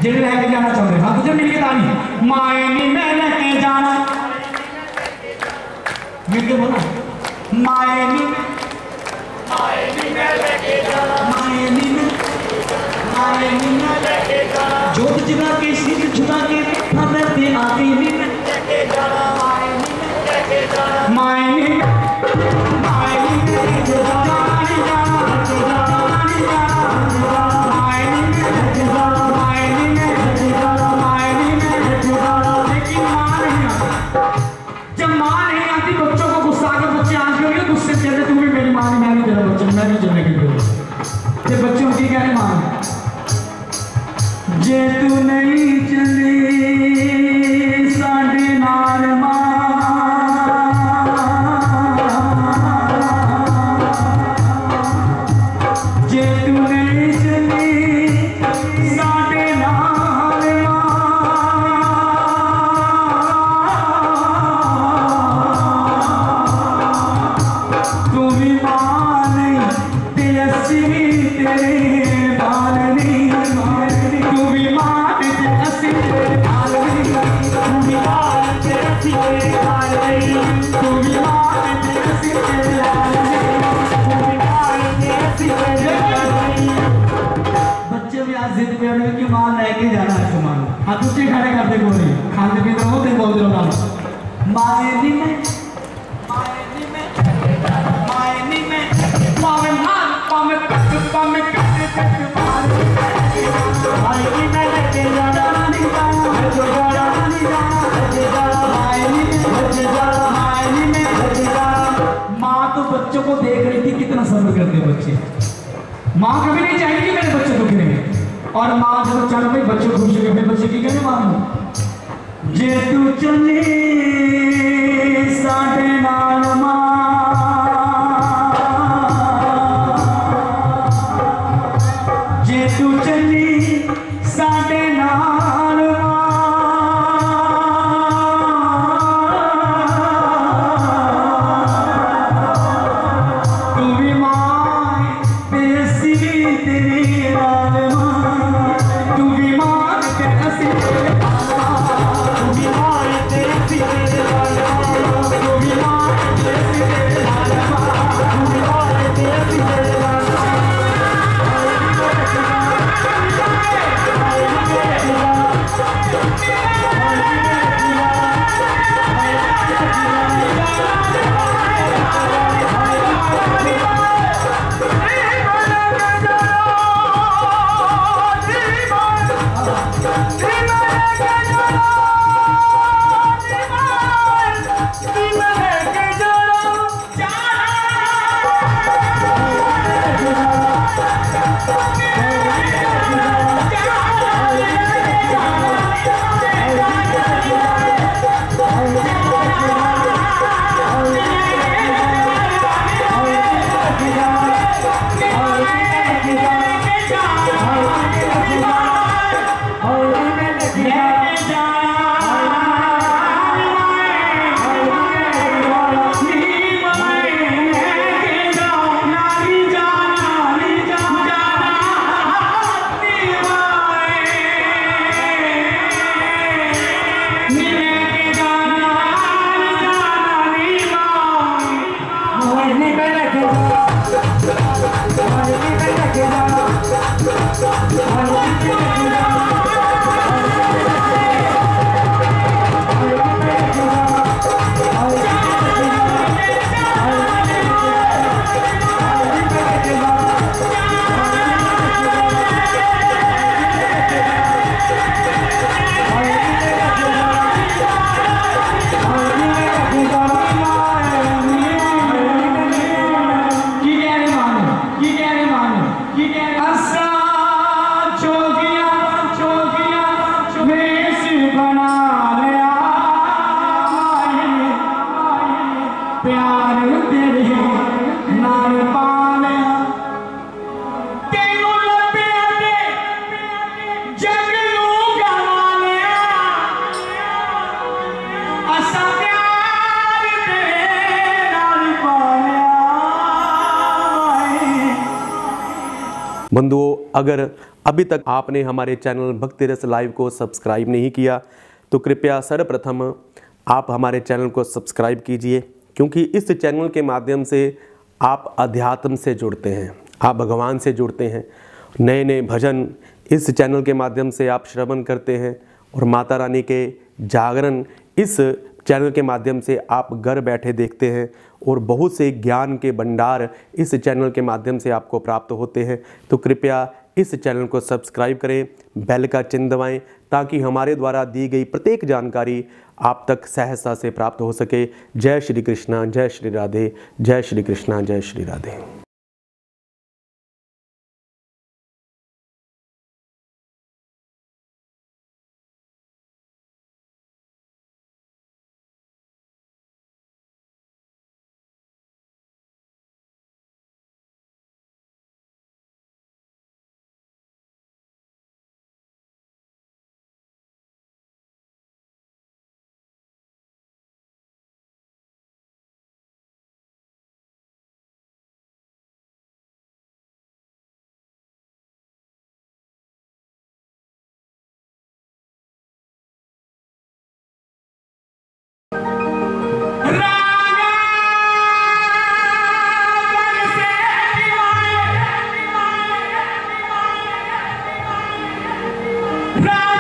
जिन्हें लेके जाना चाहते हैं, हाँ तुझे मिल के ताली माए नी मैं लेके जाना, मिल के बोलो माए नी मैं लेके जाना, माए नी मैं लेके जाना, जोत जगा के सिर झुका के हमें दे आके नी मैं लेके जाना, माए नी लेके जाना, बच्चों की कहने मान जे तू नहीं चली साढ़े नाल जे तू नहीं चली साढ़े नाल तू भी मां नहीं ते अस्सी तेरे बाल नहीं, तू भी मां ते अस्सी तेरे बाल नहीं, तू भी मां ते अस्सी तेरे बाल नहीं, तू भी मां ते अस्सी तेरे बाल नहीं, तू भी मां ते अस्सी तेरे बाल नहीं। बच्चे भी आज जिद पे होने की मां लेके जाना है सामान, हाँ तुझे खड़े करते गोरी खाते पीते हो ते बोलते रहो माए नी मैं माँ तो बच्चों को देख रही थी कितना सब्र करते हैं बच्चे। माँ कभी नहीं चाहेगी कि मेरे बच्चे दुख रहे, और माँ जब चल भाई बच्चे खुश हो गए, बच्चे की कहने मानो जे तू चले साढ़े नाल जे तू चली साढ़े नाल तू भी मां बेसी तेरी नाल तू भी मां बेसी तेरे तू भी मां बेसी तेरे तू भी मां बेसी तेरे तू भी मां बेसी तेरे बंधुओं, अगर अभी तक आपने हमारे चैनल भक्ति रस लाइव को सब्सक्राइब नहीं किया तो कृपया सर्वप्रथम आप हमारे चैनल को सब्सक्राइब कीजिए, क्योंकि इस चैनल के माध्यम से आप अध्यात्म से जुड़ते हैं, आप भगवान से जुड़ते हैं। नए नए भजन इस चैनल के माध्यम से आप श्रवण करते हैं और माता रानी के जागरण इस चैनल के माध्यम से आप घर बैठे देखते हैं और बहुत से ज्ञान के भंडार इस चैनल के माध्यम से आपको प्राप्त होते हैं। तो कृपया इस चैनल को सब्सक्राइब करें, बेल का चिन्ह दबाएं, ताकि हमारे द्वारा दी गई प्रत्येक जानकारी आप तक सहजता से प्राप्त हो सके। जय श्री कृष्णा, जय श्री राधे, जय श्री कृष्णा, जय श्री राधे। राम